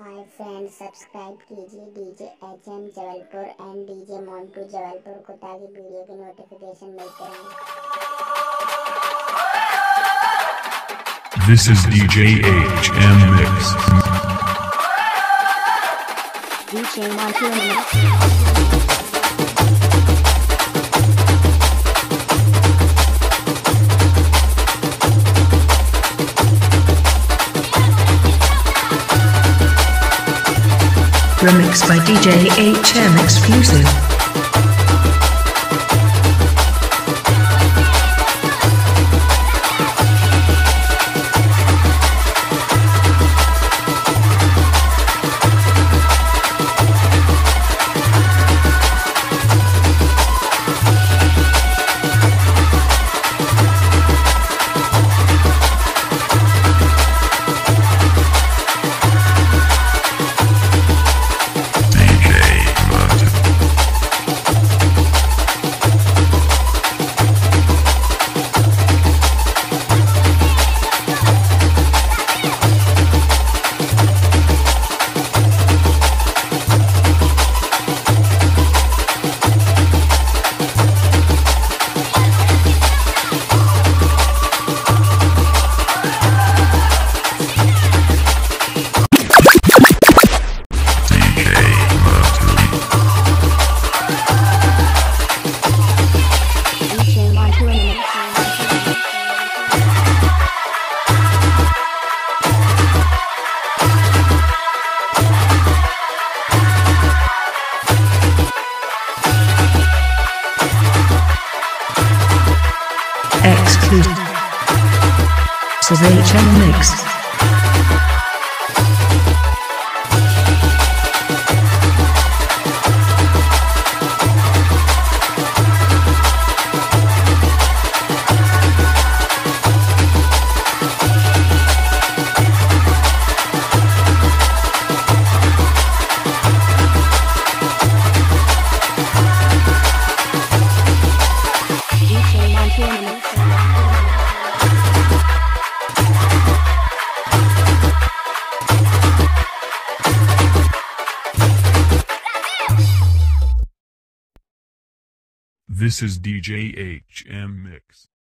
हाय friends, subscribe कीजिए DJ HM Jabalpur and DJ Montu Jabalpur को ताकि वीडियो की नोटिफिकेशन मिलते रहें। This is DJ HM Mix. DJ Montreal Mix. Remixed by DJ HM Exclusive. Exclusive. This is HM Mix. This is DJ HM Mix.